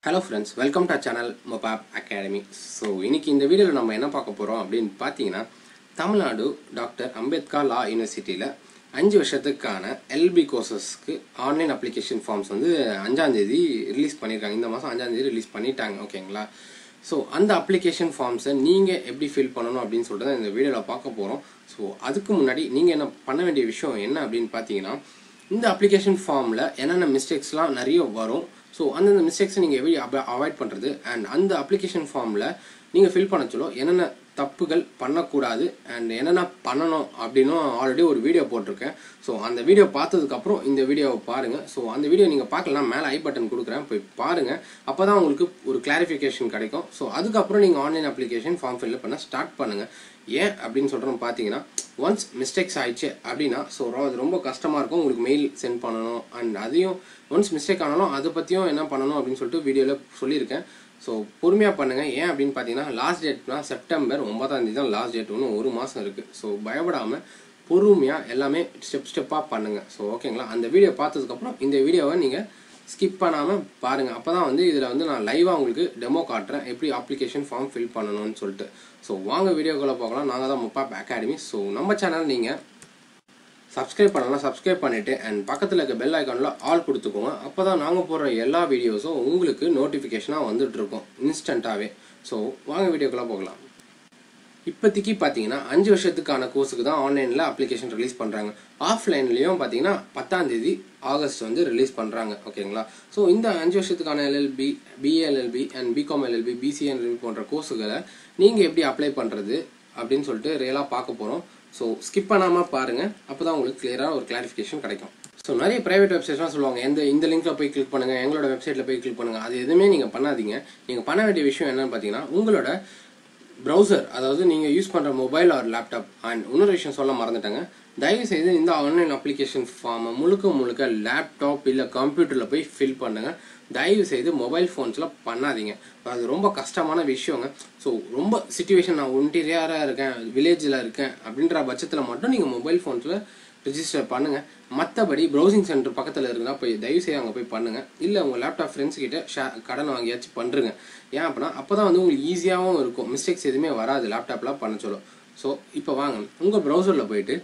Hello friends, welcome to our channel Mopap Academy. So, இன்னைக்கு இந்த வீடியோல நம்ம என்ன பார்க்க போறோம் அப்படினு பாத்தீங்கன்னா தமிழ்நாடு டாக்டர் அம்பேத்கர் லா யுனிவர்சிட்டில 5 வருஷத்துக்கான LB கோர்சஸ்க்கு ஆன்லைன் அப்ளிகேஷன் ஃபார்ம்ஸ் வந்து 5ஆம் தேதி ரிலீஸ் பண்ணிருக்காங்க. இந்த மாசம் 5ஆம் தேதி ரிலீஸ் பண்ணிட்டாங்க, ஓகேங்களா? சோ அந்த அப்ளிகேஷன் ஃபார்ம்ஸை நீங்க எப்படி ஃபில் பண்ணனும் அப்படினு சொல்லிட்டு இந்த வீடியோல பார்க்க போறோம். சோ அதுக்கு முன்னாடி நீங்க என்ன பண்ண வேண்டிய விஷயம் என்ன அப்படினு பாத்தீங்கன்னா இந்த அப்ளிகேஷன் ஃபார்ம்ல என்னென்ன மிஸ்டேக்ஸ்லாம் நிறைய வரும். So, அந்த மிஸ்டேக்ஸ் நீங்க எப்படி அவாய்ட் பண்றது and அந்த அப்ளிகேஷன் ஃபார்ம்ல நீங்க ஃபில் பண்ண சொல்ல என்னென்ன தப்புகள் பண்ணக்கூடாது and என்னென்ன பண்ணணும் அப்படினு ஆல்ரெடி ஒரு வீடியோ போட்டிருக்கேன். சோ அந்த வீடியோ பார்த்ததுக்கு அப்புறம் இந்த வீடியோவை பாருங்க. சோ அந்த வீடியோ நீங்க பார்க்கலாம், மேல ஐ பட்டன் கொடுக்குறேன், போய் பாருங்க. அப்பதான் உங்களுக்கு ஒரு கிளாரிஃபிகேஷன் கிடைக்கும். சோ அதுக்கு அப்புறம் நீங்க ஆன்லைன் அப்ளிகேஷன் ஃபார்ம் ஃபில் பண்ண ஸ்டார்ட் பண்ணுங்க. ஏன் அப்படின்னு சொல்றோம் பாத்தீங்கன்னா ஒன்ஸ் மிஸ்டேக்ஸ் ஆயிடுச்சு அப்படின்னா ஸோ அது ரொம்ப கஷ்டமா இருக்கும். உங்களுக்கு மெயில் சென்ட் பண்ணணும் அண்ட் அதையும் ஒன்ஸ் மிஸ்டேக் ஆனாலும் அதை பத்தியும் என்ன பண்ணணும் அப்படின்னு சொல்லிட்டு வீடியோல சொல்லியிருக்கேன். ஸோ பொறுமையா பண்ணுங்க. ஏன் அப்படின்னு பாத்தீங்கன்னா லாஸ்ட் டேட்னா செப்டம்பர் 9ஆம் தேதி தான் லாஸ்ட் டேட். இன்னும் ஒரு மாசம் இருக்கு. ஸோ பயப்படாம பொறுமையா எல்லாமே ஸ்டெப்பா பண்ணுங்க. ஸோ ஓகேங்களா? அந்த வீடியோ பார்த்ததுக்கு அப்புறம் இந்த வீடியோவை நீங்க ஸ்கிப் பண்ணாம பாருங்க. அப்பதான் வந்து இதுல வந்து நான் லைவா உங்களுக்கு டெமோ காட்டுறேன் எப்படி அப்ளிகேஷன் ஃபார்ம் ஃபில் பண்ணணும்னு சொல்லிட்டு. ஸோ வாங்க வீடியோக்குள்ள பார்க்கலாம். நாங்க தான் மொப்பாப் அகாடமி. ஸோ நம்ம சேனல் நீங்க சப்ஸ்கிரைப் பண்ணலாம், சப்ஸ்கிரைப் பண்ணிட்டு அண்ட் பக்கத்துல இருக்க பெல் ஐகான்ல ஆல் கொடுத்துக்கோங்க. அப்பதான் நாங்க போடுற எல்லா வீடியோஸும் உங்களுக்கு நோட்டிபிகேஷனா வந்துட்டு இருக்கும் இன்ஸ்டன்டாவே. ஸோ வாங்க வீடியோக்குள்ள போகலாம். இப்போதைக்கு பாத்தீங்கன்னா 5 வருஷத்துக்கான கோர்ஸுக்கு தான் ஆன்லைன்ல அப்ளிகேஷன் ரிலீஸ் பண்றாங்க. ஆஃப்லைன்லயும் பாத்தீங்கன்னா 10ஆம் தேதி ஆகஸ்ட் வந்து ரிலீஸ் பண்றாங்க, ஓகேங்களா? ஸோ இந்த 5 வருஷத்துக்கான LLB, BLLB and BCom LLB, BCA போன்ற கோர்ஸுகளை நீங்க எப்படி அப்ளை பண்றது அப்படின்னு சொல்லிட்டு ரியலா பார்க்க போறோம். ஸோ ஸ்கிப் பண்ணாம பாருங்க. அப்பதான் உங்களுக்கு கிளியரா ஒரு கிளாரிஃபிகேஷன் கிடைக்கும். ஸோ நிறைய பிரைவேட் வெப்சைட்ஸ்லாம் சொல்லுவாங்க இந்த லிங்க்ல போய் கிளிக் பண்ணுங்க, எங்களோட வெப்சைட்ல போய் கிளிக் பண்ணுங்க. அது எதுவுமே நீங்க பண்ணாதீங்க. நீங்க பண்ண வேண்டிய விஷயம் என்னன்னு பாத்தீங்கன்னா உங்களோட ப்ரௌசர், அதாவது நீங்க யூஸ் பண்ற மொபைல் ஆர் லேப்டாப். அண்ட் இன்னொரு விஷயம் சொல்ல மறந்துட்டாங்க, தயவு செய்து இந்த ஆன்லைன் அப்ளிகேஷன் ஃபார்மை முழுக்க லேப்டாப் இல்ல கம்ப்யூட்டர்ல போய் ஃபில் பண்ணுங்க. தயவு செய்து மொபைல் போன்ஸ்ல பண்ணாதீங்க. அது ரொம்ப கஷ்டமான விஷயங்க. ஸோ ரொம்ப சிச்சுவேஷன், நான் இன்டீரியரா இருக்கேன், வில்லேஜ்ல இருக்கேன் அப்படின்ற பட்சத்துல மட்டும் நீங்க மொபைல் போன்ஸ்ல ரிஜிஸ்டர் பண்ணுங்க. மற்றபடி ப்ரௌசிங் சென்டர் பக்கத்தில் இருக்குன்னா போய் தயவு செய்ய அங்கே போய் பண்ணுங்க. இல்லை உங்கள் லேப்டாப் ஃப்ரெண்ட்ஸ் கிட்ட கடன் வாங்கியாச்சும் பண்ணுறங்க. ஏன் அப்படின்னா அப்போதான் வந்து உங்களுக்கு ஈஸியாகவும் இருக்கும், மிஸ்டேக்ஸ் எதுவுமே வராது லேப்டாப்லாம் பண்ண சொல்லும். ஸோ இப்போ வாங்க உங்கள் ப்ரௌசரில் போயிட்டு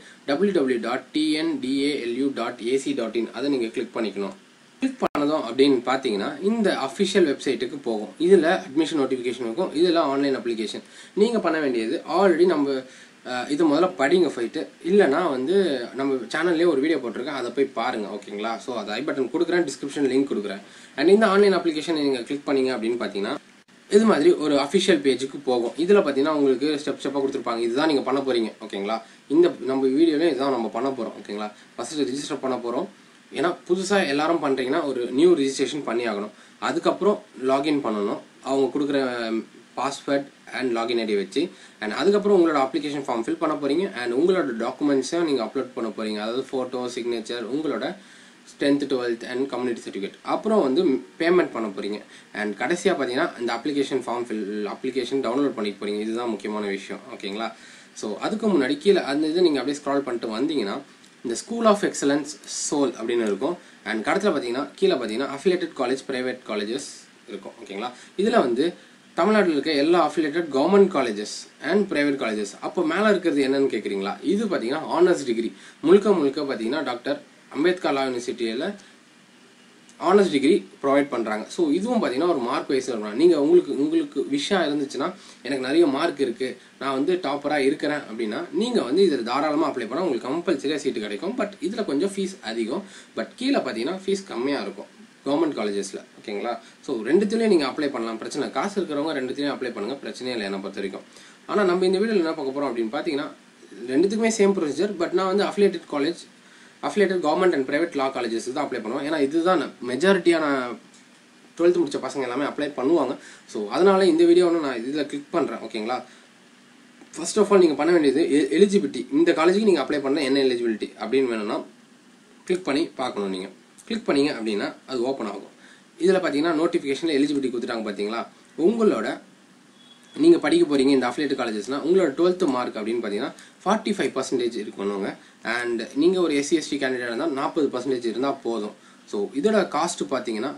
www.tndalu.ac.in அதை நீங்கள் கிளிக் பண்ணிக்கணும். கிளிக் பண்ணதும் அப்படின்னு பார்த்தீங்கன்னா இந்த அஃபிஷியல் வெப்சைட்டுக்கு போகும். இதில் அட்மிஷன் நோட்டிஃபிகேஷன் இருக்கும், இதில் ஆன்லைன் அப்ளிகேஷன். நீங்கள் பண்ண வேண்டியது ஆல்ரெடி நம்ம இது முதல்ல படிங்க போயிட்டு, இல்லைனா வந்து நம்ம சேனல்லேயே ஒரு வீடியோ போட்டிருக்கேன், அதை போய் பாருங்க, ஓகேங்களா? ஸோ அதை ஐ பட்டன் கொடுக்குறேன், டிஸ்கிரிப்ஷன் லிங்க் கொடுக்குறேன். அண்ட் இந்த ஆன்லைன் அப்ளிகேஷன் நீங்கள் கிளிக் பண்ணீங்க அப்படின்னு பார்த்தீங்கன்னா இது மாதிரி ஒரு அஃபிஷியல் பேஜுக்கு போகும். இதில் பார்த்தீங்கன்னா உங்களுக்கு ஸ்டெப்பாக கொடுத்துருப்பாங்க. இதுதான் நீங்கள் பண்ண போறீங்க, ஓகேங்களா? இந்த நம்ம வீடியோவில் இதுதான் நம்ம பண்ண போகிறோம், ஓகேங்களா? ஃபர்ஸ்ட் ரிஜிஸ்டர் பண்ண போகிறோம். ஏன்னா புதுசாக எல்லாரும் பண்ணுறீங்கன்னா ஒரு நியூ ரிஜிஸ்ட்ரேஷன் பண்ணி ஆகணும். அதுக்கப்புறம் லாகின் பண்ணணும், அவங்க கொடுக்குற பாஸ்வேர்ட் அண்ட் லாகின் ஐடி வச்சு. அண்ட் அதுக்கப்புறம் உங்களோட அப்ளிகேஷன் ஃபார்ம் ஃபில் பண்ண போறீங்க. அண்ட் உங்களோட டாக்குமெண்ட்ஸையும் நீங்கள் அப்லோட் பண்ண போறீங்க, அதாவது ஃபோட்டோ, சிக்னேச்சர், உங்களோட 10th 12th and community certificate. அப்புறம் வந்து பேமெண்ட் பண்ண போறீங்க. அண்ட் கடைசியாக பார்த்தீங்கன்னா இந்த அப்ளிகேஷன் ஃபார்ம் அப்ளிகேஷன் டவுன்லோட் பண்ணிக்க போறீங்க. இதுதான் முக்கியமான விஷயம், ஓகேங்களா? ஸோ அதுக்கு முன்னாடி கீழே அந்த இது நீங்கள் அப்படியே ஸ்க்ரால் பண்ணிட்டு வந்தீங்கன்னா இந்த ஸ்கூல் ஆஃப் எக்ஸலன்ஸ் சோல் அப்படின்னு இருக்கும். அண்ட் கடத்தில் பார்த்தீங்கன்னா கீழே பார்த்தீங்கன்னா அஃபிலியேட்டட் காலேஜ், பிரைவேட் காலேஜஸ் இருக்கும், ஓகேங்களா? இதில் வந்து தமிழ்நாட்டில் இருக்க எல்லா affiliated government colleges and private colleges. அப்போ மேலே இருக்கிறது என்னன்னு கேட்குறீங்களா? இது பார்த்தீங்கன்னா ஆனர்ஸ் டிகிரி. முழுக்க பார்த்தீங்கன்னா டாக்டர் அம்பேத்கர் லா யூனிவர்சிட்டியில் ஆனர்ஸ் டிகிரி ப்ரொவைட் பண்ணுறாங்க. ஸோ இதுவும் பார்த்தீங்கன்னா ஒரு மார்க் வைஸ் வருவாங்க. நீங்கள் உங்களுக்கு விஷயம் இருந்துச்சுன்னா எனக்கு நிறைய மார்க் இருக்குது, நான் வந்து டாப்பராக இருக்கிறேன் அப்படின்னா நீங்கள் வந்து இதில் தாராளமாக அப்ளை பண்ணால் உங்களுக்கு கம்பல்சரியாக சீட்டு கிடைக்கும். பட் இதில் கொஞ்சம் ஃபீஸ் அதிகம். பட் கீழே பார்த்தீங்கன்னா ஃபீஸ் கம்மியாக இருக்கும் கவர்மெண்ட் காலேஜஸ்ல, ஓகேங்களா? ஸோ ரெண்டுத்துலேயும் நீங்கள் அப்ளை பண்ணலாம், பிரச்சனை. காசு இருக்கிறவங்க ரெண்டுத்துலேயும் அப்ளை பண்ணுங்க, பிரச்சனையே இல்லை என்னை பொறுத்த வரைக்கும். ஆனால் நம்ம இந்த வீடியோவில் என்ன பார்க்க போகிறோம் அப்படின்னு பார்த்தீங்கன்னா ரெண்டுத்துக்குமே சேம் ப்ரொசீஜர். பட் நான் வந்து affiliated college, affiliated government and private law colleges தான் அப்ளை பண்ணுவோம். ஏன்னா இதுதான் மெஜாரிட்டியான 12th முடிச்ச பசங்க எல்லாமே அப்ளை பண்ணுவாங்க. ஸோ அதனால இந்த வீடியோவை நான் இதில் கிளிக் பண்ணுறேன், ஓகேங்களா? ஃபர்ஸ்ட் ஆஃப் ஆல் நீங்கள் பண்ண வேண்டியது எலிஜிபிலிட்டி. இந்த காலேஜுக்கு நீங்கள் அப்ளை பண்ண என்ன எலிஜிபிலிட்டி அப்படின்னு வேணும்னா கிளிக் பண்ணி பார்க்கணும். நீங்கள் கிளிக் பண்ணீங்க அப்படின்னா அது ஓப்பன் ஆகும். இதில் பார்த்தீங்கன்னா நோட்டிஃபிகேஷனில் எலிஜிபிலிட்டி கொடுத்துட்டாங்க, பார்த்தீங்களா? உங்களோட நீங்கள் படிக்க போறீங்க இந்த அஃபிலியேட்டட் காலேஜஸ்னா உங்களோட 12th மார்க் அப்படின்னு பார்த்தீங்கன்னா 45% இருக்கணுங்க. அண்ட் நீங்கள் ஒரு SC ST கேண்டிடேட் இருந்தால் 40% இருந்தால் போதும். ஸோ இதோட காஸ்ட் பார்த்தீங்கன்னா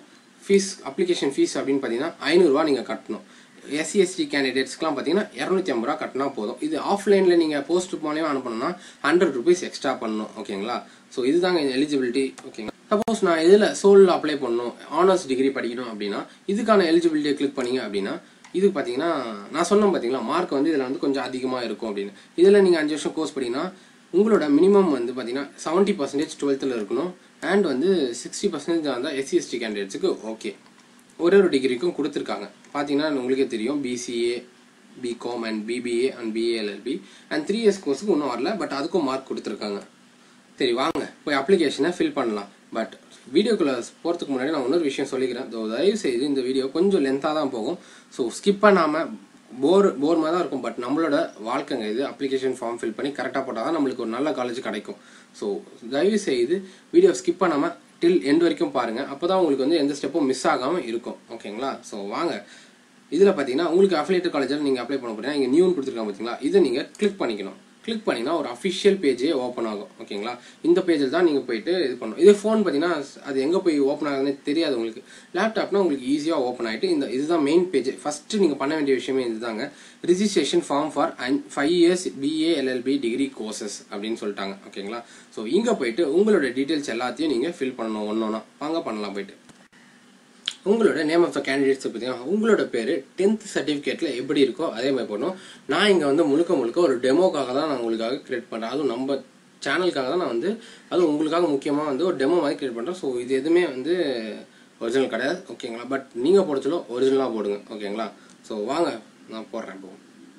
ஃபீஸ் அப்ளிகேஷன் ஃபீஸ் அப்படின்னு பார்த்தீங்கன்னா 500 ரூபா நீங்கள் கட்டணும். SC/ST கேண்டிடேட்ஸ்க்குலாம் பார்த்தீங்கன்னா 250 ரூபா கட்டினா போதும். இது ஆஃப்லைனில் நீங்கள் போஸ்ட் மூலியமாக அனுப்பணும்னா 100 rupees எக்ஸ்ட்ரா பண்ணணும். ஓகேங்களா? ஸோ இதுதாங்க எலிஜிபிலிட்டி. ஓகேங்களா? சப்போஸ் நான் இதில் சோலில் அப்ளை பண்ணணும், ஆனர்ஸ் டிகிரி படிக்கணும் அப்படின்னா இதுக்கான எலிஜிபிலிட்டியை கிளிக் பண்ணீங்க அப்படின்னா இது பார்த்தீங்கன்னா நான் சொன்னேன் பார்த்தீங்களா, மார்க் வந்து இதில் வந்து கொஞ்சம் அதிகமாக இருக்கும் அப்படின்னு. இதில் நீங்கள் 5 வருஷம் கோர்ஸ் படிங்கன்னா உங்களோட மினிமம் வந்து பார்த்தீங்கன்னா 70% 12th இருக்கணும். அண்ட் வந்து 60% தான் SC/ST கேண்டிடேட்ஸுக்கு ஓகே. ஒரு டிகிரிக்கும் கொடுத்துருக்காங்க. பார்த்தீங்கன்னா உங்களுக்கே தெரியும், BCA, BCom and BBA and BA LLB and 3 years கோர்ஸுக்கு இன்னும் வரல, பட் அதுக்கும் மார்க் கொடுத்துருக்காங்க. சரி வாங்க போய் அப்ளிகேஷனை ஃபில் பண்ணலாம். பட் வீடியோக்குள்ளே போகிறதுக்கு முன்னாடி நான் இன்னொரு விஷயம் சொல்லிக்கிறேன். தயவு செய்து இந்த வீடியோ கொஞ்சம் லென்த்தாக தான் போகும். ஸோ ஸ்கிப் பண்ணாமல் போர் மாதிரி தான் இருக்கும், பட் நம்மளோட வாழ்க்கைங்க இது. அப்ளிகேஷன் ஃபார்ம் ஃபில் பண்ணி கரெக்டாக போட்டால் தான் நம்மளுக்கு ஒரு நல்ல காலேஜ் கிடைக்கும். ஸோ தயவு செய்து வீடியோ ஸ்கிப் பண்ணாமல் டில் எண்ட் வரைக்கும் பாருங்கள். அப்போ தான் உங்களுக்கு வந்து எந்த ஸ்டெப்பும் மிஸ் ஆகாமல் இருக்கும். ஓகேங்களா? ஸோ வாங்க. இதில் பார்த்தீங்கன்னா உங்களுக்கு அஃபிலியேட்டட் காலேஜில் நீங்கள் அப்ளை பண்ண போகிறீங்கன்னா இங்கே நியூன்னு கொடுத்துருக்காங்க பார்த்தீங்களா, இதை நீங்கள் கிளிக் பண்ணிக்கணும். கிளிக் பண்ணிங்கன்னா ஒரு அஃபிஷியல் பேஜே ஓப்பன் ஆகும். ஓகேங்களா? இந்த பேஜில் தான் நீங்கள் போயிட்டு இது பண்ணணும். இதே ஃபோன் பார்த்தீங்கன்னா அது எங்கே போய் ஓப்பன் ஆகுதுன்னு தெரியாது உங்களுக்கு. லேப்டாப்னா உங்களுக்கு ஈஸியாக ஓப்பன் ஆகிட்டு இதுதான் மெயின் பேஜ். ஃபஸ்ட்டு நீங்கள் பண்ண வேண்டிய விஷயமே இதுதாங்க. Registration form for 5 years BA LLB டிகிரி கோர்சஸ் அப்படின்னு சொல்லிட்டாங்க. ஓகேங்களா? ஸோ இங்கே போயிட்டு உங்களோட டீட்டெயில்ஸ் எல்லாத்தையும் நீங்கள் ஃபில் பண்ணணும். ஒன்றா வாங்க பண்ணலாம். போயிட்டு உங்களோட நேம் ஆஃப் த கேண்டிடேட்ஸ் பார்த்தீங்கன்னா உங்களோட பேர் 10th சர்டிஃபிகேட்டில் எப்படி இருக்கோ அதே மாதிரி பண்ணணும். நான் இங்கே வந்து முழுக்க ஒரு டெமோக்காக தான் நான் உங்களுக்காக கிரியேட் பண்ணுறேன். அதுவும் நம்ம சேனலுக்காக தான் நான் வந்து அதுவும் உங்களுக்காக முக்கியமாக வந்து ஒரு டெமோ மாதிரி கிரியேட் பண்ணுறேன். ஸோ இது எதுவுமே வந்து ஒரிஜினல் கிடையாது. ஓகேங்களா? பட் நீங்கள் போட ஒரிஜினலாக போடுங்க. ஓகேங்களா? ஸோ வாங்க நான் போடுறேன். இப்போ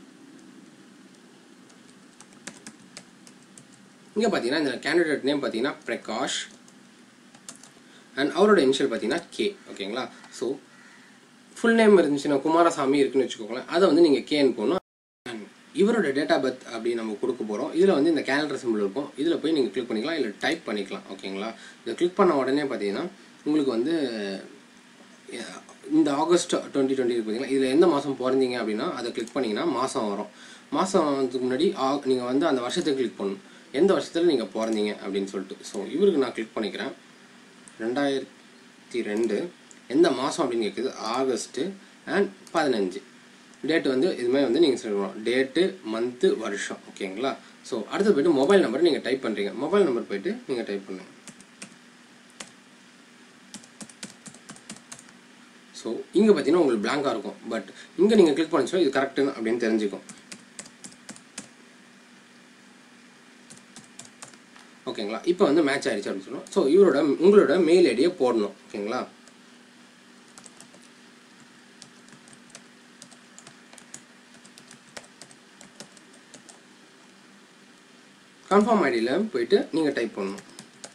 இங்கே பார்த்தீங்கன்னா இந்த கேண்டிடேட் நேம் பார்த்தீங்கன்னா பிரகாஷ் அண்ட் அவரோட இனிஷியல் பார்த்தீங்கன்னா K. ஓகேங்களா? ஸோ ஃபுல் நேம் இருந்துச்சுன்னா குமாரசாமி இருக்குன்னு வச்சுக்கோங்களேன், அதை வந்து நீங்கள் கேன்னு போகணும். அண்ட் இவரோட டேட் ஆஃப் பர்த் அப்படி நம்ம கொடுக்க போகிறோம். இதில் வந்து இந்த கேலண்டர் சிம்பிள் இருக்கும். இதில் போய் நீங்கள் கிளிக் பண்ணிக்கலாம், இல்லை டைப் பண்ணிக்கலாம். ஓகேங்களா? இதை கிளிக் பண்ண உடனே பார்த்தீங்கன்னா உங்களுக்கு வந்து இந்த ஆகஸ்ட் 2020 பார்த்தீங்கன்னா இதில் எந்த மாதம் பிறந்தீங்க அப்படின்னா அதை கிளிக் பண்ணிங்கன்னா மாதம் வரும். மாதம் வரதுக்கு முன்னாடி நீங்கள் வந்து அந்த வருஷத்தை கிளிக் பண்ணணும், எந்த வருஷத்தில் நீங்கள் பிறந்தீங்க அப்படின்னு சொல்லிட்டு. ஸோ இவருக்கு நான் கிளிக் பண்ணிக்கிறேன். 2002 எந்த மாதம் அப்படின்னு கேட்குது, ஆகஸ்ட்டு அண்ட் 15. டேட்டு வந்து இதுமாதிரி வந்து நீங்கள் சொல்லணும், டேட்டு மந்த்து வருஷம். ஓகேங்களா? ஸோ அடுத்து போய்ட்டு மொபைல் நம்பர் நீங்கள் டைப் பண்ணுறீங்க. மொபைல் நம்பர் போய்ட்டு நீங்கள் டைப் பண்ணுங்க. ஸோ இங்கே பார்த்தீங்கன்னா உங்களுக்கு பிளாங்காக இருக்கும், பட் இங்கே நீங்கள் கிளிக் பண்ணிச்சோ இது கரெக்டுன்னு அப்படின்னு தெரிஞ்சுக்கும். ஓகேங்களா? இப்போ வந்து மேட்ச் ஆயிடுச்சு அப்படின்னு சொல்லணும். ஸோ உங்களோட மெயில் ஐடியை போடணும். ஓகேங்களா? கன்ஃபார்ம் ஐடியில் போயிட்டு நீங்கள் டைப் பண்ணணும்.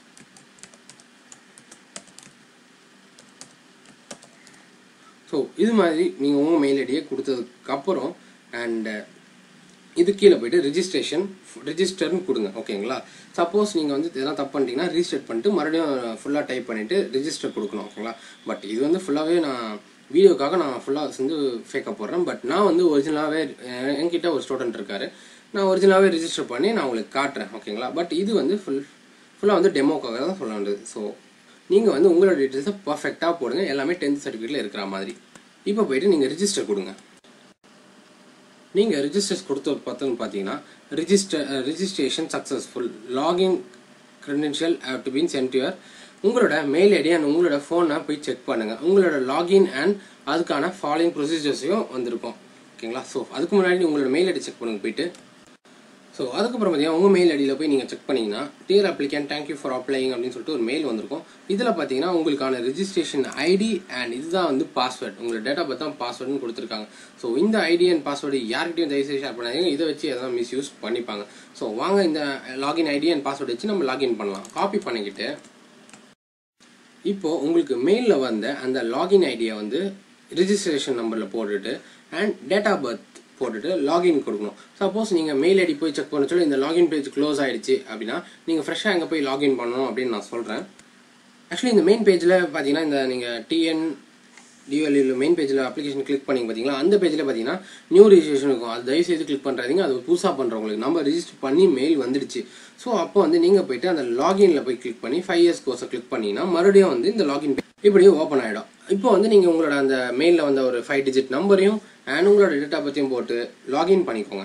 ஸோ இது மாதிரி நீங்கள் உங்கள் மெயில் ஐடியை கொடுத்ததுக்கப்புறம் அண்ட் இது கீழே போயிட்டு ரிஜிஸ்டர்னு கொடுங்க. ஓகேங்களா? சப்போஸ் நீங்கள் வந்து இதெல்லாம் தப்பு பண்ணிட்டீங்கன்னா ரீஸ்டார்ட் பண்ணிட்டு மறுபடியும் ஃபுல்லாக டைப் பண்ணிவிட்டு ரிஜிஸ்டர் கொடுக்கணும். ஓகேங்களா? பட் இது வந்து ஃபுல்லாகவே நான் வீடியோக்காக நான் ஃபுல்லாக வந்து ஃபேக்காக போடுறேன். பட் நான் வந்து ஒரிஜினலாகவே என்கிட்ட ஒரு ஸ்டூடெண்ட் இருக்கார், நான் ஒரிஜினலாகவே ரிஜிஸ்டர் பண்ணி நான் உங்களுக்கு காட்டுறேன். ஓகேங்களா? பட் இது வந்து ஃபுல்லாக வந்து டெமோக்காக தான் சொல்ல வேண்டியது. ஸோ நீங்கள் வந்து உங்களோட டீட்டெயில்ஸை பர்ஃபெக்டாக போடுங்க, எல்லாமே 10th சர்டிஃபிகேட்டில் இருக்கிற மாதிரி. இப்போ போயிட்டு நீங்கள் ரிஜிஸ்டர் கொடுங்க. நீங்கள் ரிஜிஸ்டர்ஸ் கொடுத்த பார்த்தோன்னு பார்த்தீங்கன்னா registration successful, login credential have to been sent your உங்களோட மெயில் ஐடி அண்ட் உங்களோட ஃபோனை போய் செக் பண்ணுங்கள். உங்களோட லாகின் அண்ட் அதுக்கான ஃபாலோயிங் ப்ரொசீஜர்ஸையும் வந்திருக்கும். ஓகேங்களா? ஸோ அதுக்கு முன்னாடி உங்களோட மெயில் ஐடி செக் பண்ணுங்க போயிட்டு. ஸோ அதுக்கப்புறம் பார்த்தீங்கன்னா உங்கள் மெயில் ஐடியில் போய் நீங்கள் செக் பண்ணிங்கன்னா dear applicant thank you for applying அப்படின்னு சொல்லிட்டு ஒரு மெயில் வந்திருக்கும். இதில் பார்த்தீங்கன்னா உங்களுக்கான ரிஜிஸ்ட்ரேஷன் ஐடி அண்ட் இதுதான் வந்து பாஸ்வேர்ட், உங்களோட டேட் ஆஃப் பர்த் தான் பாஸ்வேர்டுன்னு கொடுத்துருக்காங்க. ஸோ இந்த ஐடி அண்ட் பாஸ்வேர்டு யார்கிட்டையும் தயவுசெய்து ஷேர் பண்ணாதீங்க, இதை வச்சு எதாவது மிஸ்யூஸ் பண்ணிப்பாங்க. ஸோ வாங்க இந்த லாகின் ஐடி அண்ட் பாஸ்வேர்டு வச்சு நம்ம லாகின் பண்ணலாம். காப்பி பண்ணிக்கிட்டு இப்போது உங்களுக்கு மெயிலில் வந்த அந்த லாகின் ஐடியை வந்து ரிஜிஸ்ட்ரேஷன் நம்பரில் போட்டுட்டு அண்ட் டேட் ஆஃப் பர்த் போட்டுட்டு லாகின் கொடுக்கணும். சப்போஸ் நீங்கள் மெயில் ஐடி போய் செக் பண்ண சொல்லி இந்த லாகின் பேஜ் க்ளோஸ் ஆகிடுச்சு அப்படின்னா நீங்கள் ஃப்ரெஷ்ஷாக எங்கே போய் லாகின் பண்ணணும் அப்படின்னு நான் சொல்கிறேன். ஆக்சுவலி இந்த மெயின் பேஜில் பார்த்தீங்கன்னா இந்த நீங்கள் டிஎன்டிஎல் மெயின் பேஜில் அப்ளிகேஷன் கிளிக் பண்ணிங்க பார்த்தீங்களா, அந்த பேஜில் பார்த்தீங்கன்னா நியூ ரிஜிஸ்ட்ரேஷன் இருக்கும். அது தயவுசெய்து கிளிக் பண்ணுறாதீங்க, அது புதுசாக பண்ணுறவங்களுக்கு நம்ம ரிஜிஸ்டர் பண்ணி மெயில் வந்துடுச்சு. ஸோ அப்போ வந்து நீங்கள் போயிட்டு அந்த லாகினில் போய் கிளிக் பண்ணி 5 years கோர்ஸை கிளிக் பண்ணிங்கன்னா மறுபடியும் வந்து இந்த லாகின் இப்படியே ஓப்பன் ஆகிடும். இப்போ வந்து நீங்கள் உங்களோட அந்த மெயிலில் வந்த ஒரு 5 டிஜிட் நம்பரையும் அண்ட் உங்களோட டேட்டா பற்றியும் போட்டு லாகின் பண்ணிக்கோங்க.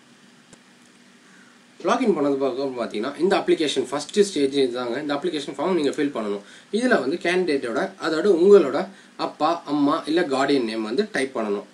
லாகின் பண்ணது பார்த்தீங்கன்னா இந்த அப்ளிகேஷன் ஃபஸ்ட்டு ஸ்டேஜ் இதுதாங்க. இந்த அப்ளிகேஷன் ஃபார்ம் நீங்கள் ஃபில் பண்ணணும். இதில் வந்து கேண்டிடேட்டோட அதோட உங்களோட அப்பா அம்மா இல்லை கார்டியன் நேம் வந்து டைப் பண்ணணும்.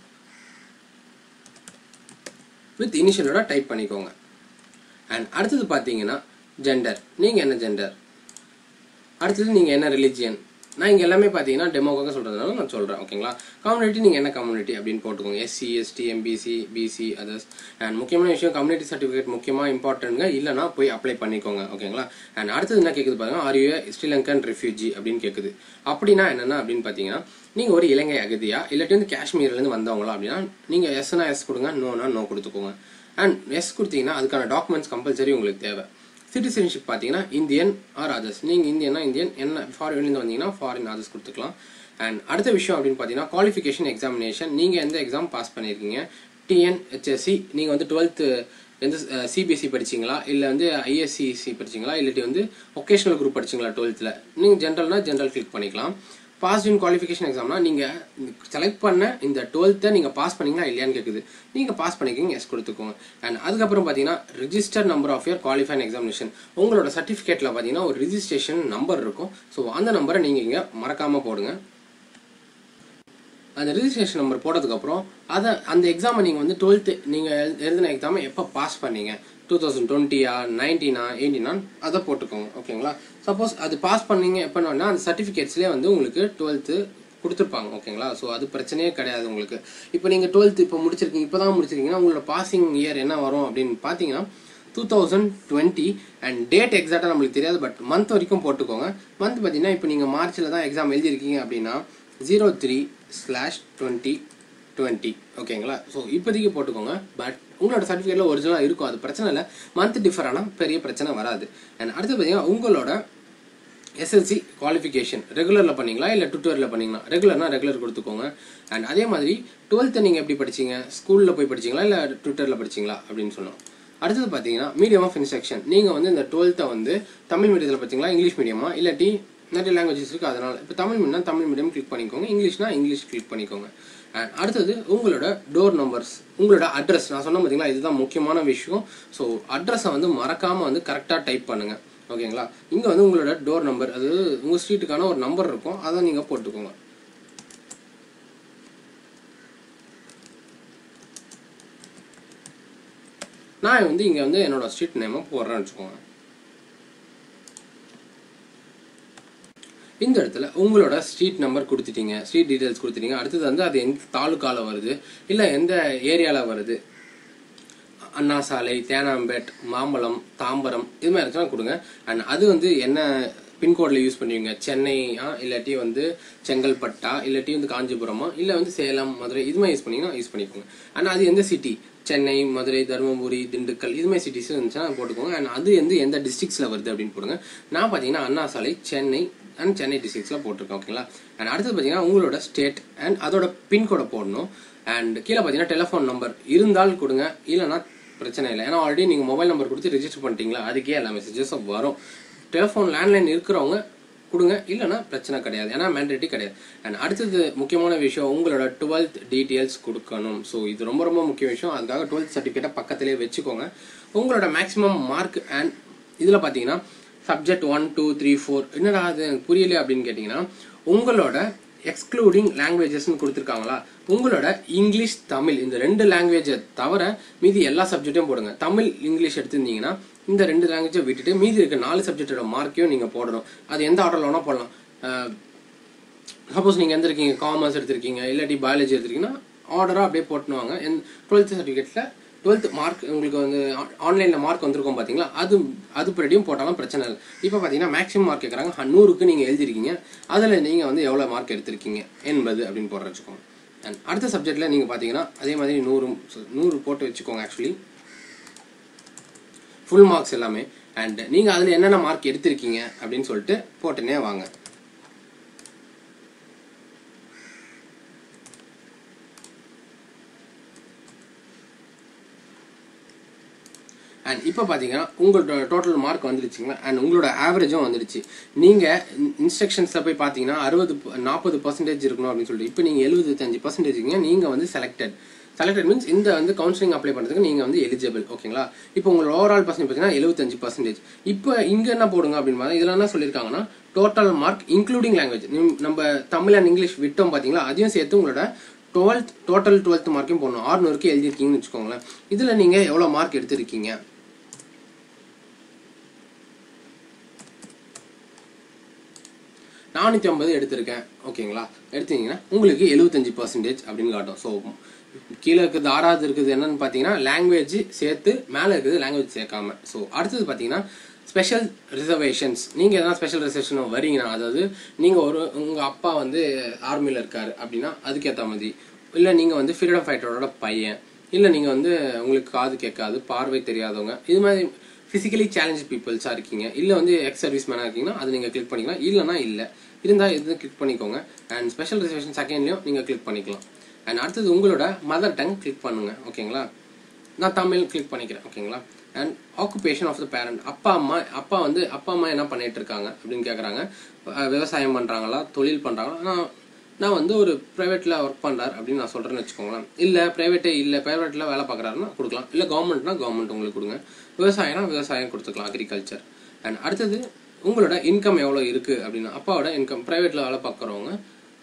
வித் இனிஷியலோட டைப் பண்ணிக்கோங்க. அண்ட் அடுத்தது பார்த்தீங்கன்னா ஜெண்டர், நீங்கள் என்ன ஜெண்டர், அடுத்தது நீங்கள் என்ன ரிலிஜியன். நான் இங்கே எல்லாமே பார்த்தீங்கன்னா டெமோக்காக சொல்கிறதுனால நான் சொல்கிறேன், ஓகேங்களா. கம்யூனிட்டி நீங்கள் என்ன கம்யூனிட்டி அப்படின்னு போட்டுக்கோங்க. SC ST MBC BC others. And முக்கியமான விஷயம் கம்யூனிட்டி சர்டிஃபிகேட் முக்கியமாக இம்பார்ட்டன்ட்ங்க, இல்லைனா போய் அப்ளை பண்ணிக்கோங்க, ஓகேங்களா. அண்ட் அடுத்தது என்ன கேட்குது பாருங்க, ஆர் யூ ஸ்ரீலங்கன் ரெஃப்யூஜி அப்படின்னு கேட்குது. அப்படின்னா என்னென்ன அப்படின்னு பார்த்தீங்கன்னா நீங்கள் ஒரு இலங்கை அகதியா இல்லாட்டி வந்து காஷ்மீர்லேருந்து வந்தவங்களா அப்படின்னா நீங்கள் எஸ்னா எஸ் கொடுங்க, நோனா நோ கொடுத்துக்கோங்க. அண்ட் எஸ் கொடுத்தீங்கன்னா அதுக்கான டாக்குமெண்ட்ஸ் கம்பல்சரி உங்களுக்கு தேவை. சிட்டிசன்ஷிப் பார்த்தீங்கன்னா இந்தியன் ஆர் அதர்ஸ். நீங்கள் இந்தியன்னா இந்தியன், என்ன ஃபாரின்லேருந்து வந்தீங்கன்னா ஃபாரின் அதர்ஸ் கொடுத்துக்கலாம். அண்ட் அடுத்த விஷயம் அப்படின்னு பார்த்தீங்கன்னா குவாலிஃபிகேஷன் எக்ஸாமினேஷன். நீங்கள் எந்த எக்ஸாம் பாஸ் பண்ணியிருக்கீங்க, டிஎன்ஹெச்எஸ்சி, நீங்கள் வந்து 12th எந்த சிபிஎஸ்சி படிச்சிங்களா இல்லை வந்து ஐஎஸ்சிசி படிச்சிங்களா இல்லாட்டி வந்து ஒகேஷனல் குரூப் படிச்சிங்களா 12th. நீங்கள் ஜென்ரல்னா ஜென்ரல் கிளிக் பண்ணிக்கலாம். பாஸ் இன் குவாலிஃபிகேஷன் எக்ஸாம்னா நீங்கள் செலக்ட் பண்ண இந்த 12th நீங்கள் பாஸ் பண்ணீங்களா இல்லையான்னு கேட்குது. நீங்கள் பாஸ் பண்ணிக்கிங்க, எஸ் கொடுத்துக்கோங்க. அண்ட் அதுக்கப்புறம் பார்த்தீங்கன்னா register number of year qualifying examination. உங்களோட சர்டிஃபிகேட்டில் பார்த்தீங்கன்னா ஒரு ரிஜிஸ்ட்ரேஷன் நம்பர் இருக்கும். ஸோ அந்த நம்பரை நீங்கள் இங்கே மறக்காமல் போடுங்க. அந்த ரிஜிஸ்ட்ரேஷன் நம்பர் போட்டதுக்கப்புறம் அந்த எக்ஸாமை நீங்கள் வந்து 12th நீங்கள் எழுதின எக்ஸாமை எப்போ பாஸ் பண்ணீங்க, 2020 19 18 அதை போட்டுக்கோங்க, ஓகேங்களா. சப்போஸ் அது பாஸ் பண்ணீங்க எப்போனா அந்த சர்டிஃபிகேட்ஸ்லேயே வந்து உங்களுக்கு 12th கொடுத்துருப்பாங்க, ஓகேங்களா. ஸோ அது பிரச்சனையே கிடையாது உங்களுக்கு. இப்போ நீங்கள் 12th இப்போ முடிச்சிருக்கீங்க, இப்போ தான் முடிச்சிருக்கீங்கன்னா உங்களோட பாசிங் இயர் என்ன வரும் அப்படின்னு பார்த்தீங்கன்னா 2020. அண்ட் டேட் எக்ஸாக்டாக நம்மளுக்கு தெரியாது, பட் மந்த் வரைக்கும் போட்டுக்கோங்க. மந்த் பார்த்தீங்கன்னா இப்போ நீங்கள் மார்ச்சில் தான் எக்ஸாம் எழுதிருக்கீங்க அப்படின்னா 03/2020, ஓகேங்களா. ஸோ இப்போதைக்கு போட்டுக்கோங்க. பட் உங்களோட சர்டிஃபிகேட்ல ஒரிஜினலாக இருக்கும், அது பிரச்சனை இல்லை. மந்த் டிஃபர் ஆனால் பெரிய பிரச்சனை வராது. அண்ட் அடுத்து பார்த்தீங்கன்னா உங்களோட எஸ்எல்சி குவாலிஃபிகேஷன் ரெகுலரில் பண்ணீங்களா இல்லை டுட்டோரில் பண்ணீங்களா. ரெகுலர்னா ரெகுலர் கொடுத்துக்கோங்க. அண்ட் அதே மாதிரி 12th நீங்கள் எப்படி படிச்சீங்க, ஸ்கூலில் போய் படிச்சிங்களா இல்லை ட்விட்டரில் படிச்சிங்களா அப்படின்னு சொன்னோம். அடுத்தது பார்த்தீங்கன்னா மீடியம் ஆஃப் இன்ஸ்ட்ரக்ஷன். நீங்கள் வந்து இந்த 12th வந்து தமிழ் மீடியத்தில் படிச்சிங்களா இங்கிலீஷ் மீடியமா இல்லாட்டி நிறைய லாங்குவேஜஸ் இருக்குது. அதனால் இப்போ Tamil medium Tamil medium click பண்ணிக்கோங்க, இங்கிலீஷ்னா இங்கிலீஷ் கிளிக் பண்ணிக்கோங்க. அண்ட் அடுத்தது உங்களோட டோர் நம்பர்ஸ், உங்களோட அட்ரஸ். நான் சொன்ன பார்த்தீங்களா இதுதான் முக்கியமான விஷயம். ஸோ அட்ரஸை வந்து மறக்காமல் வந்து கரெக்டாக டைப் பண்ணுங்க, ஓகேங்களா. இங்கே வந்து உங்களோட டோர் நம்பர், அது உங்கள் ஸ்ட்ரீட்டுக்கான ஒரு நம்பர் இருக்கும், அதை நீங்கள் போட்டுக்கோங்க. நான் வந்து இங்கே வந்து என்னோட ஸ்ட்ரீட் நேமை போடுறேன்னு வச்சுக்கோங்க. இந்த இடத்துல உங்களோட ஸ்ட்ரீட் நம்பர் கொடுத்துட்டீங்க, ஸ்ட்ரீட் டீடைல்ஸ் கொடுத்துட்டீங்க. அடுத்தது வந்து அது எந்த தாலுக்காவில் வருது இல்லை எந்த ஏரியாவில் வருது, அண்ணா சாலை, தேனாம்பேட், மாம்பழம், தாம்பரம், இது மாதிரி இருந்துச்சுன்னா கொடுங்க. அண்ட் அது வந்து என்ன பின்கோடில் யூஸ் பண்ணுவீங்க, சென்னையா இல்லாட்டி வந்து செங்கல்பட்டா இல்லாட்டி வந்து காஞ்சிபுரமா இல்லை வந்து சேலம், மதுரை, இது மாதிரி யூஸ் பண்ணீங்கன்னா யூஸ் பண்ணிக்கோங்க. ஆனால் அது எந்த சிட்டி, சென்னை, மதுரை, தருமபுரி, திண்டுக்கல், இது மாதிரி சிட்டிஸ் இருந்துச்சுன்னா போட்டுக்கோங்க. அண்ட் அது வந்து எந்த டிஸ்ட்ரிக்ஸில் வருது அப்படின்னு போடுங்க. நான் பார்த்தீங்கன்னா அண்ணா சாலை, சென்னை அண்ட் சென்னை டிஸ்ட்ரிக்ஸில் போட்டிருக்கேன், ஓகேங்களா. அண்ட் அடுத்தது பார்த்தீங்கன்னா உங்களோட ஸ்டேட் அண்ட் அதோட பின்கோடை போடணும். அண்ட் கீழே பார்த்தீங்கன்னா டெலிஃபோன் நம்பர் இருந்தால் கொடுங்க, இல்லைனா பிரச்சனை இல்லை. ஏன்னா ஆல்ரெடி நீங்கள் மொபைல் நம்பர் கொடுத்து ரெஜிஸ்டர் பண்ணிட்டீங்களா, அதுக்கே எல்லா மெசேஜஸும் வரும். டெலிஃபோன் லேண்ட்லைன் இருக்கிறவங்க கொடுங்க, இல்லைனா பிரச்சனை கிடையாது, ஏன்னா மேண்டேட்டரி கிடையாது. அண்ட் அடுத்தது முக்கியமான விஷயம் உங்களோட 12th டீட்டெயில்ஸ் கொடுக்கணும். ஸோ இது ரொம்ப ரொம்ப முக்கிய விஷயம். அதுக்காக 12th சர்டிஃபிகேட்டை பக்கத்திலே வச்சுக்கோங்க. உங்களோட மேக்ஸிமம் மார்க் அண்ட் இதில் பார்த்தீங்கன்னா சப்ஜெக்ட் 1 2 3 4 என்னடா அது புரியல அப்படின்னு கேட்டிங்கன்னா உங்களோட எக்ஸ்க்ளூடிங் லாங்குவேஜஸ்ன்னு கொடுத்துருக்காங்களா, உங்களோட இங்கிலீஷ் தமிழ் இந்த 2 லாங்குவேஜை தவிர மீதி எல்லா சப்ஜெக்ட்டையும் போடுங்க. தமிழ் இங்கிலீஷ் எடுத்திருந்தீங்கன்னா இந்த 2 லாங்குவேஜை விட்டுட்டு மீதி இருக்க 4 சப்ஜெக்டோட மார்க்கையும் நீங்கள் போடணும். அது எந்த ஆர்டரில் வேணால் போடலாம். சப்போஸ் நீங்கள் எந்த இருக்கீங்க, காமர்ஸ் எடுத்திருக்கீங்க இல்லாட்டி பயாலஜி எடுத்திருக்கீங்கன்னா ஆர்டராக அப்படியே போட்டுனுவாங்க. 12th சர்டிஃபிகேட்டில் 12th மார்க் உங்களுக்கு வந்து ஆன்லைனில் மார்க் வந்திருக்கும் பார்த்தீங்களா, அது படியும் போட்டாலும் பிரச்சனை இல்லை. இப்போ பார்த்தீங்கன்னா மேக்ஸிமம் மார்க் கேட்குறாங்க. 100க்கு நீங்கள் எழுதிருக்கீங்க, அதில் நீங்கள் வந்து எவ்வளோ மார்க் எடுத்திருக்கீங்க 80 அப்படின்னு போடுற வச்சுக்கோங்க. அண்ட் அடுத்த சப்ஜெக்டில் நீங்கள் பார்த்தீங்கன்னா அதே மாதிரி 100 போட்டு வச்சுக்கோங்க. ஆக்சுவலி ஃபுல் மார்க்ஸ் எல்லாமே. அண்ட் நீங்கள் அதில் என்னென்ன மார்க் எடுத்திருக்கீங்க அப்படின்னு சொல்லிட்டு போட்டுனே வாங்க. அண்ட் இப்போ பார்த்தீங்கன்னா உங்களோட டோட்டல் மார்க் வந்துடுச்சுங்களா, அண்ட் உங்களோட ஆவரேஜும் வந்துடுச்சு. நீங்கள் இன்ஸ்ட்ரக்ஷன்ஸில் போய் பார்த்தீங்கன்னா 40% இருக்கணும் அப்படின்னு சொல்லிட்டு இப்போ நீங்கள் 75% இருக்கீங்க. நீங்கள் வந்து செலக்டட் மீன்ஸ் இந்த வந்து கவுன்சிலிங் அப்ளை பண்ணுறதுக்கு நீங்கள் வந்து எலிஜிபிள். ஓகேங்களா, இப்போ உங்களோட ஓவரால் பர்சன்டேஜ் பார்த்தீங்கன்னா 75%. இப்போ இங்கே என்ன போடுங்க அப்படின்னு பார்த்தா இதில் என்ன சொல்லியிருக்காங்கன்னா டோட்டல் மார்க் இன்க்ளூடிங் லாங்குவேஜ். நம்ம தமிழ் அண்ட் இங்கிலீஷ் விட்டோம் பார்த்தீங்களா, அதையும் சேர்த்து உங்களோட டோட்டல் 12th மார்க்கையும் போடணும். 600க்கு எழுதிருக்கீங்கன்னு வச்சுக்கோங்களேன். இதில் நீங்கள் எவ்வளோ மார்க் எடுத்திருக்கீங்க, 450 எடுத்திருக்கேன். ஓகேங்களா, எடுத்தீங்கன்னா உங்களுக்கு 75% அப்படின்னு காட்டும். ஸோ கீழே இருக்குது 6வது இருக்குது என்னன்னு பார்த்தீங்கன்னா லாங்குவேஜ் சேர்த்து, மேலே இருக்குது லாங்குவேஜ் சேர்க்காம. ஸோ அடுத்தது பார்த்தீங்கன்னா ஸ்பெஷல் ரிசர்வேஷன்ஸ். நீங்கள் எதனா ஸ்பெஷல் ரிசர்வேஷன் வரீங்கன்னா, அதாவது நீங்கள் உங்கள் அப்பா வந்து ஆர்மியில் இருக்காரு அப்படின்னா அதுக்கேற்ற மாதிரி, இல்லை நீங்கள் வந்து ஃப்ரீடம் ஃபைட்டரோட பையன், இல்லை நீங்கள் வந்து உங்களுக்கு காது கேட்காது, பார்வை தெரியாதவங்க, இது மாதிரி ஃபிசிக்கலி சேலஞ்ச் பீப்புள்ஸாக இருக்கீங்க, இல்லை வந்து எக்ஸ் சர்வீஸ் மேனாக இருக்கீங்கன்னா அது நீங்கள் கிளிக் பண்ணிக்கலாம். இல்லைனா இல்லை இருந்தால் இது கிளிக் பண்ணிக்கோங்க. அண்ட் ஸ்பெஷல் ரிசர்வேஷன் செகண்ட்லையும் நீங்கள் கிளிக் பண்ணிக்கலாம். அண்ட் அடுத்தது உங்களோட மதர் டங் கிளிக் பண்ணுங்க. ஓகேங்களா, நான் தமிழ் கிளிக் பண்ணிக்கிறேன். ஓகேங்களா, and occupation of the parent. அப்பா அம்மா என்ன பண்ணிட்டு இருக்காங்க அப்படின்னு கேட்குறாங்க. விவசாயம் பண்ணுறாங்களா, தொழில் பண்ணுறாங்களா? நான் வந்து ஒரு ப்ரைவேட்டில் ஒர்க் பண்ணுறாரு அப்படின்னு நான் சொல்கிறேன்னு வச்சுக்கோங்களேன். இல்லை ப்ரைவேட்டில் வேலை பார்க்குறாருன்னா கொடுக்கலாம். இல்லை கவர்மெண்ட்னா கவர்மெண்ட் உங்களுக்கு கொடுங்க. விவசாயம்னா விவசாயம் கொடுத்துக்கலாம், அக்ரிகல்ச்சர். அண்ட் அடுத்தது உங்களோட இன்கம் எவ்வளோ இருக்குது அப்படின்னா, அப்பாவோட இன்கம் ப்ரைவேட்டில் வேலை பார்க்குறவங்க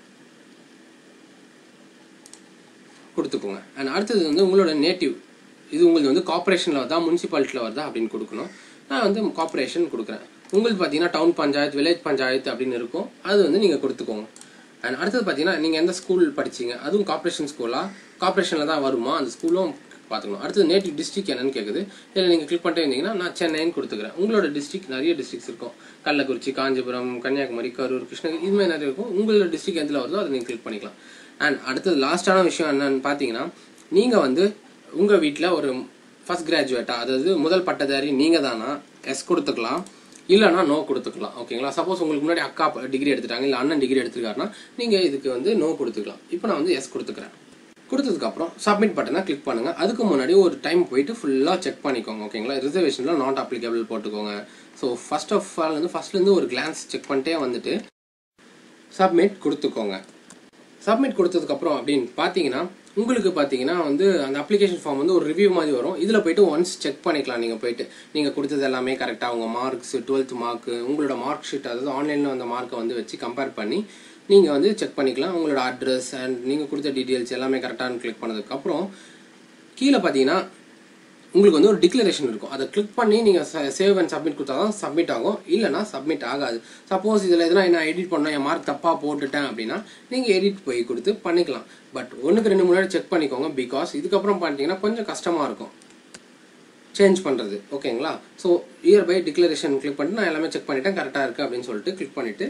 கொடுத்துக்கோங்க. அண்ட் அடுத்தது வந்து உங்களோட நேட்டிவ், இது உங்களுக்கு வந்து கார்பரேஷனில் வருதா முனிசிபாலிட்டியில் வருதா அப்படின்னு கொடுக்கணும். நான் வந்து கார்பரேஷன் கொடுக்குறேன். உங்களுக்கு பார்த்தீங்கன்னா டவுன் பஞ்சாயத்து, வில்லேஜ் பஞ்சாயத்து அப்படின்னு இருக்கும், அது வந்து நீங்கள் கொடுத்துக்கோங்க. அண்ட் அடுத்தது பார்த்தீங்கன்னா நீங்கள் எந்த ஸ்கூல் படிச்சிங்க, அதுவும் கார்பரேஷன் ஸ்கூலாக கார்பரேஷனில் தான் வருமா அந்த ஸ்கூலும் பார்த்துக்கணும். அடுத்தது நேட்டிவ் டிஸ்ட்ரிக்ட் என்னன்னு கேட்குது. இதில் நீங்கள் கிளிக் பண்ணிட்டே இருந்தீங்கன்னா நான் சென்னைன்னு கொடுத்துக்கிறேன். உங்களோட டிஸ்ட்ரிக்ட் நிறைய டிஸ்ட்ரிக்ஸ் இருக்கும், கள்ளக்குறிச்சி, காஞ்சிபுரம், கன்னியாகுமரி, கரூர், கிருஷ்ணகிரி, இதுமாதிரி நிறைய இருக்கும். உங்களோட டிஸ்ட்ரிக்ட் எதில் வருதோ அதை நீங்கள் கிளிக் பண்ணிக்கலாம். அண்ட் அடுத்தது லாஸ்டான விஷயம் என்னன்னு பார்த்தீங்கன்னா, நீங்கள் வந்து உங்கள் வீட்டில் ஒரு ஃபர்ஸ்ட் கிராஜுவேட்டா, அதாவது முதல் பட்டதாரி நீங்கள் தானா, எஸ் கொடுத்துக்கலாம், இல்லைனா நோ கொடுத்துக்கலாம். ஓகேங்களா, சப்போஸ் உங்களுக்கு முன்னாடி அக்கா டிகிரி எடுத்துட்டாங்க, இல்லை அண்ணன் டிகிரி எடுத்துருக்காருன்னா நீங்கள் இதுக்கு வந்து நோ கொடுத்துக்கலாம். இப்போ நான் வந்து எஸ் கொடுத்துக்கிறேன். கொடுத்ததுக்கப்புறம் சப்மிட் பட்டனை கிளிக் பண்ணுங்க. அதுக்கு முன்னாடி ஒரு டைம் போயிட்டு ஃபுல்லாக செக் பண்ணிக்கோங்க. ஓகேங்களா, ரிசர்வேஷனில் நாட் அப்ளிகபிள் போட்டுக்கோங்க. ஸோ ஃபர்ஸ்ட்லேருந்து ஒரு கிளான்ஸ் செக் பண்ணிட்டே வந்துட்டு சப்மிட் கொடுத்துக்கோங்க. சப்மிட் கொடுத்ததுக்கப்புறம் அப்படின்னு பார்த்தீங்கன்னா உங்களுக்கு பார்த்தீங்கன்னா வந்து அந்த அப்ளிகேஷன் ஃபார்ம் வந்து ஒரு ரிவ்யூ மாதிரி வரும். இதில் போய்ட்டு ஒன்ஸ் செக் பண்ணிக்கலாம். நீங்கள் போய்ட்டு நீங்கள் கொடுத்தது எல்லாமே கரெக்டாக, உங்கள் மார்க்ஸ் 12th மார்க்கு, உங்களோட மார்க் ஷீட், அதாவது ஆன்லைனில் வந்த மார்க்கை வந்து வச்சு கம்பேர் பண்ணி நீங்கள் வந்து செக் பண்ணிக்கலாம். உங்களோட அட்ரஸ் அண்ட் நீங்கள் கொடுத்த டீட்டெயில்ஸ் எல்லாமே கரெக்டானு கிளிக் பண்ணதுக்கப்புறம் கீழே பார்த்தீங்கன்னா உங்களுக்கு வந்து ஒரு டிக்ளரேஷன் இருக்கும். அதை கிளிக் பண்ணி நீங்கள் சேவ் அண்ட் சப்மிட் கொடுத்தா தான் சப்மிட் ஆகும், இல்லைனா சப்மிட் ஆகாது. சப்போஸ் இதில் எதுனா நான் எடிட் பண்ணேன், என் மார்க் தப்பாக போட்டுட்டேன் அப்படின்னா நீங்கள் எடிட் போய் கொடுத்து பண்ணிக்கலாம். பட் 1க்கு 2 முன்னாடி செக் பண்ணிக்கோங்க. பிகாஸ் இதுக்கப்புறம் பண்ணிட்டீங்கன்னா கொஞ்சம் கஷ்டமாக இருக்கும் சேஞ்ச் பண்ணுறது. ஓகேங்களா, so hereby declaration click பண்ணிட்டு நான் எல்லாமே செக் பண்ணிட்டேன், கரெக்டாக இருக்குது அப்படின்னு சொல்லிட்டு கிளிக் பண்ணிவிட்டு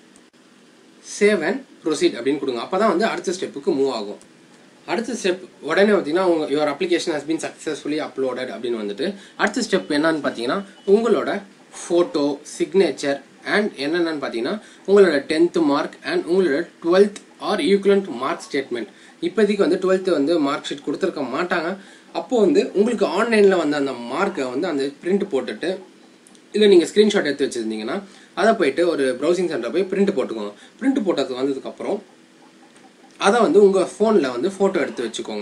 சேவ் அண்ட் ப்ரொசீட் அப்படின்னு கொடுங்க. அப்போ தான் வந்து அடுத்த ஸ்டெப்புக்கு மூவ் ஆகும். அடுத்த ஸ்டெப் உடனே பார்த்தீங்கன்னா your application has been successfully uploaded அப்படின்னு வந்துட்டு அடுத்த ஸ்டெப் என்னன்னு பார்த்தீங்கன்னா உங்களோட ஃபோட்டோ, சிக்னேச்சர் அண்ட் என்னென்னு பார்த்தீங்கன்னா உங்களோட 10th மார்க் அண்ட் உங்களோட 12th R equivalent mark statement. இப்போதைக்கு வந்து 12th வந்து மார்க் ஷீட் கொடுத்துருக்க மாட்டாங்க. அப்போது வந்து உங்களுக்கு ஆன்லைனில் வந்து அந்த மார்க்கை வந்து அந்த பிரிண்ட் போட்டுட்டு, இல்லை நீங்கள் ஸ்க்ரீன்ஷாட் எடுத்து வச்சுருந்தீங்கன்னா அதை போயிட்டு ஒரு ப்ரௌசிங் சென்டர் போய் பிரிண்ட் போட்டுக்கோங்க. பிரிண்ட் போட்டது வந்ததுக்கப்புறம் அதை வந்து உங்கள் ஃபோனில் வந்து ஃபோட்டோ எடுத்து வச்சுக்கோங்க.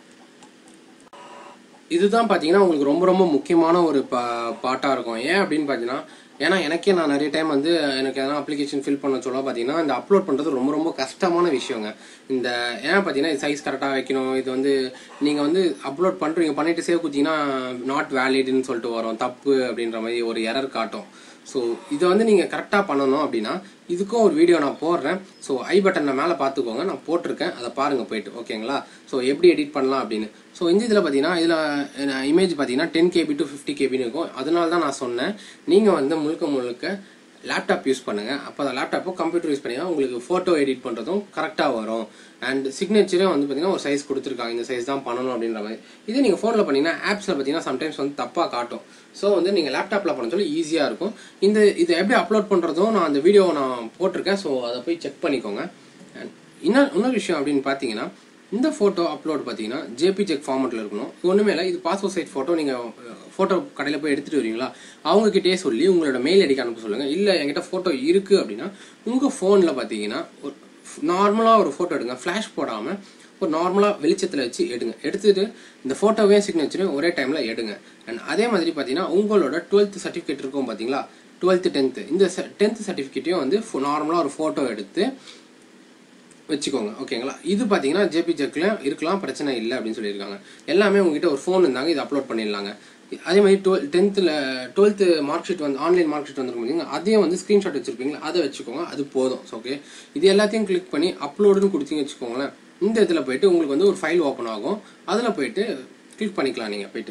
இதுதான் பார்த்தீங்கன்னா உங்களுக்கு ரொம்ப ரொம்ப முக்கியமான ஒரு பாட்டாக இருக்கும். ஏன் அப்படின்னு பார்த்தீங்கன்னா, ஏன்னா எனக்கே நான் நிறைய டைம் வந்து எனக்கு எதனா அப்ளிகேஷன் ஃபில் பண்ண சொல்ல பார்த்தீங்கன்னா இந்த அப்லோட் பண்ணுறது ரொம்ப ரொம்ப கஷ்டமான விஷயங்க. இந்த ஏன் பார்த்தீங்கன்னா இது சைஸ் கரெக்டாக வைக்கணும். இது வந்து நீங்கள் வந்து அப்லோட் பண்ணிட்டு சேவ் கொடுத்தீங்கன்னா நாட் வேலிட்னு சொல்லிட்டு வரும், தப்பு அப்படின்ற மாதிரி ஒரு எரர் காட்டும். ஸோ இதை வந்து நீங்கள் கரெக்டாக பண்ணணும் அப்படின்னா இதுக்கும் ஒரு வீடியோ நான் போடுறேன். ஸோ ஐ பட்டனை மேலே பார்த்துக்கோங்க, நான் போட்டிருக்கேன், அதை பாருங்கள் போயிட்டு. ஓகேங்களா, ஸோ எப்படி எடிட் பண்ணலாம் அப்படின்னு. ஸோ இந்த இதில் பார்த்தீங்கன்னா இதில் இமேஜ் பார்த்தீங்கன்னா 10 KB to 50 KB இருக்கும். அதனால தான் நான் சொன்னேன் நீங்கள் வந்து முழுக்க லேப்டாப் யூஸ் பண்ணுங்கள். அப்போ அந்த லேப்டாப்போ கம்ப்யூட்டர் யூஸ் பண்ணிங்கன்னா உங்களுக்கு ஃபோட்டோ எடிட் பண்ணுறதும் கரெக்டாக வரும். அண்ட் சிக்னேச்சரும் வந்து பார்த்தீங்கன்னா ஒரு சைஸ் கொடுத்துருக்காங்க, இந்த சைஸ் தான் பண்ணணும் அப்படின்ற மாதிரி. இதே நீங்கள் ஃபோனில் பண்ணிங்கன்னா ஆப்ஸில் பார்த்தீங்கன்னா சம்டைம்ஸ் வந்து தப்பாக காட்டும். ஸோ வந்து நீங்கள் லேப்டாப்பில் பண்ண சொல்லி ஈஸியாக இருக்கும். இதை எப்படி அப்லோட் பண்ணுறதும் நான் அந்த வீடியோவை நான் போட்டிருக்கேன். ஸோ அதை போய் செக் பண்ணிக்கோங்க. அண்ட் இன்னொரு விஷயம் அப்படின்னு பார்த்தீங்கன்னா இந்த ஃபோட்டோ அப்லோட் பார்த்தீங்கன்னா ஜேபிஜெக் ஃபார்மெட்டில் இருக்கணும். ஒன்றுமே இல்லை, இது பாஸ்போர்ட் சைஸ் ஃபோட்டோ. நீங்கள் ஃபோட்டோ கடையில் போய் எடுத்துகிட்டு வரீங்களா, அவங்ககிட்டயே சொல்லி உங்களோட மெயில் ஐடிக்கு அனுப்ப சொல்லுங்கள். இல்லை என்கிட்ட ஃபோட்டோ இருக்குது அப்படின்னா உங்கள் ஃபோனில் பார்த்தீங்கன்னா ஒரு நார்மலாக ஒரு ஃபோட்டோ எடுங்க. ஃப்ளாஷ் போடாமல் ஒரு நார்மலாக வெளிச்சத்தில் வச்சு எடுங்க. எடுத்துட்டு இந்த ஃபோட்டோவே சிக்னேச்சரும் ஒரே டைமில் எடுங்க. அண்ட் அதே மாதிரி பார்த்தீங்கன்னா உங்களோட 12th சர்டிஃபிகேட் இருக்கும் பார்த்தீங்களா, 12th 10th இந்த 10th சர்டிஃபிகேட்டையும் வந்து நார்மலாக ஒரு ஃபோட்டோ எடுத்து வச்சுக்கோங்க. ஓகேங்களா, இது பார்த்தீங்கன்னா ஜேபிஜெக்ல இருக்கலாம், பிரச்சனை இல்லை அப்படின்னு சொல்லியிருக்காங்க. எல்லாமே உங்ககிட்ட ஒரு ஃபோன் இருந்தாங்க, இது அப்லோட் பண்ணிடலாங்க. அதே மாதிரி 12th மார்க் ஷீட் வந்து ஆன்லைன் மார்க் ஷீட் வந்துருக்கும், அதையும் வந்து ஸ்க்ரீன்ஷாட் வச்சிருப்பீங்களா, அதை வச்சுக்கோங்க. அது போதும். ஓகே, இது எல்லாத்தையும் கிளிக் பண்ணி அப்லோடுன்னு கொடுத்தீங்க வச்சுக்கோங்களேன். இந்த இடத்துல போயிட்டு உங்களுக்கு வந்து ஒரு ஃபைல் ஓப்பன் ஆகும். அதில் போயிட்டு கிளிக் பண்ணிக்கலாம். நீங்கள் போயிட்டு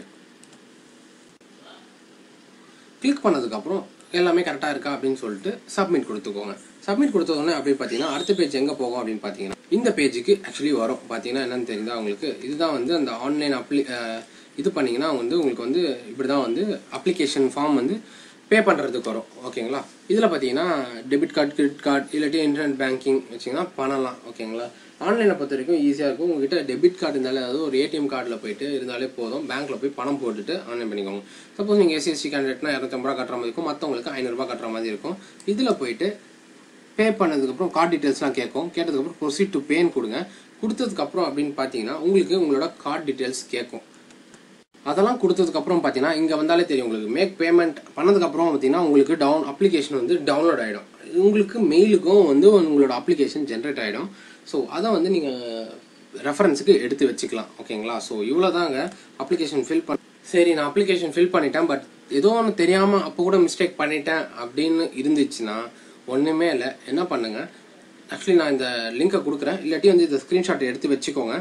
கிளிக் பண்ணதுக்கப்புறம் எல்லாமே கரெக்டாக இருக்கா அப்படின்னு சொல்லிட்டு சப்மிட் கொடுத்துக்கோங்க. சப்மிட் கொடுத்தோடனே அப்படி பார்த்தீங்கன்னா அடுத்த பேஜ் எங்கே போகும் அப்படின்னு பார்த்தீங்கன்னா இந்த பேஜுக்கு ஆக்சுவலி வரும். பார்த்தீங்கன்னா என்னன்னு தெரியுதா உங்களுக்கு, இதுதான் வந்து அந்த ஆன்லைன் இது பண்ணீங்கன்னா வந்து உங்களுக்கு வந்து இப்படி தான் வந்து அப்ளிகேஷன் ஃபார்ம் வந்து பே பண்ணுறதுக்கு வரும். ஓகேங்களா, இதில் பார்த்தீங்கன்னா டெபிட் கார்டு, கிரெடிட் கார்டு இல்லாட்டி இன்டர்நெட் பேங்கிங் வச்சிங்கன்னா பண்ணலாம். ஓகேங்களா, ஆன்லைனை பொறுத்த வரைக்கும் ஈஸியாக இருக்கும். உங்ககிட்ட டெபிட் கார்டு இருந்தாலே, அதாவது ஒரு ஏடிஎம் கார்டில் போயிட்டு இருந்தாலே போதும். பேங்க்கில் போய் பணம் போட்டுட்டு ஆன்லைன் பண்ணிக்கோங்க. சப்போஸ் நீங்கள் எஸ்சிஎஸ்டி கேண்டிடேட்னா 250 ரூபா கட்டுற மாதிரி இருக்கும், மற்றவங்களுக்கு 500 ரூபா கட்டுற மாதிரி இருக்கும். இதில் போயிட்டு பே பண்ணதுக்கப்புறம் கார்டு டீட்டெயில்ஸ்லாம் கேட்கும். கேட்டதுக்கப்புறம் ப்ரொசீட் டு பேன்னு கொடுங்க. கொடுத்ததுக்கப்புறம் அப்படின்னு பார்த்தீங்கன்னா உங்களுக்கு உங்களோட கார்டு டீட்டெயில்ஸ் கேட்கும். அதெல்லாம் கொடுத்ததுக்கப்புறம் பார்த்தீங்கன்னா இங்கே வந்தாலே தெரியும் உங்களுக்கு. மேக் பேமெண்ட் பண்ணதுக்கப்புறம் பார்த்தீங்கன்னா உங்களுக்கு அப்ளிகேஷன் வந்து டவுன்லோட் ஆகிடும். உங்களுக்கு மெயிலுக்கும் வந்து உங்களோட அப்ளிகேஷன் ஜென்ரேட் ஆகிடும். ஸோ அதை வந்து நீங்கள் ரெஃபரன்ஸுக்கு எடுத்து வச்சுக்கலாம். ஓகேங்களா, ஸோ இவ்வளோதாங்க அப்ளிகேஷன் ஃபில் பண்ண. சரி, நான் அப்ளிகேஷன் ஃபில் பண்ணிட்டேன், பட் ஏதோ ஒன்று தெரியாமல் அப்போ கூட மிஸ்டேக் பண்ணிட்டேன் அப்படின்னு இருந்துச்சுன்னா ஒன்றுமே இல்லை. என்ன பண்ணுங்க, ஆக்சுவலி நான் இந்த லிங்கை கொடுக்குறேன், இல்லாட்டி வந்து இந்த ஸ்க்ரீன்ஷாட் எடுத்து வச்சுக்கோங்க.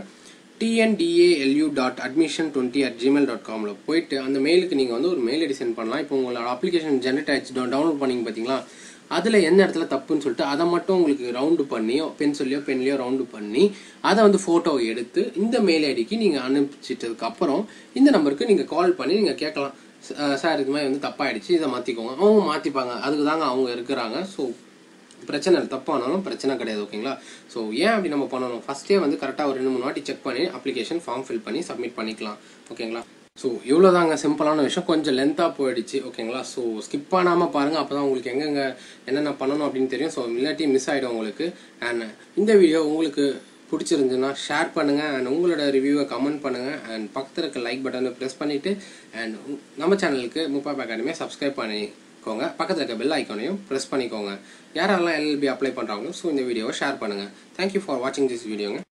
tndalu.admission20@gmail.com போயிட்டு அந்த மெயிலுக்கு நீங்கள் வந்து ஒரு மெயில் ஐடி சென்ட் பண்ணலாம். இப்போ உங்களோட அப்ளிகேஷன் ஜென்ரேட் ஆயிடுச்சு, டவுன்லோட் பண்ணிங்க பார்த்தீங்களா, அதில் எந்த இடத்துல தப்புன்னு சொல்லிட்டு அதை மட்டும் உங்களுக்கு ரவுண்டு பண்ணி பென்லையோ ரவுண்டு பண்ணி அதை வந்து ஃபோட்டோ எடுத்து இந்த மெயில் ஐடிக்கு நீங்கள் அனுப்பிச்சிட்டதுக்கு அப்புறம் இந்த நம்பருக்கு நீங்கள் கால் பண்ணி நீங்கள் கேட்கலாம், சார் இது மாதிரி வந்து தப்பாயிடுச்சு, இதை மாற்றிக்கோங்க. அவங்க மாற்றிப்பாங்க, அதுக்கு தாங்க அவங்க இருக்கிறாங்க. ஸோ பிரச்சனை இல்லை, தப்பானாலும் பிரச்சனை கிடையாது. ஓகேங்களா, ஸோ ஏன் அப்படி நம்ம பண்ணணும், ஃபர்ஸ்டே வந்து கரெக்டாக ஒரு 2-3 வாட்டி செக் பண்ணி அப்ளிகேஷன் ஃபார்ம் ஃபில் பண்ணி சப்மிட் பண்ணிக்கலாம். ஓகேங்களா, ஸோ இவ்வளோதாங்க சிம்பிளான விஷயம். கொஞ்சம் லென்த்தாக போயிடுச்சு. ஓகேங்களா, ஸோ ஸ்கிப் பண்ணாமல் பாருங்கள், அப்போ தான் உங்களுக்கு எங்கெங்கே என்னென்ன பண்ணணும் அப்படின்னு தெரியும். ஸோ இல்லாட்டி மிஸ் ஆகிடும் உங்களுக்கு. அண்ட் இந்த வீடியோ உங்களுக்கு பிடிச்சிருந்துன்னா ஷேர் பண்ணுங்கள், அண்ட் உங்களோட ரிவ்யூவை கமெண்ட் பண்ணுங்கள், அண்ட் பக்கத்தில் இருக்க லைக் பட்டனை ப்ரெஸ் பண்ணிவிட்டு அண்ட் நம்ம சேனலுக்கு முப்பாப் அகாடமியை சப்ஸ்கிரைப் பண்ணிக்கோங்க. பக்கத்தில் இருக்க பெல் ஐக்கானையும் ப்ரெஸ் பண்ணிக்கோங்க. யாரெல்லாம் எல்எல்பி அப்ளை பண்ணுறாங்களோ ஸோ இந்த வீடியோவை ஷேர் பண்ணுங்கள். தேங்க்யூ ஃபார் வாட்சிங் திஸ் வீடியோங்க.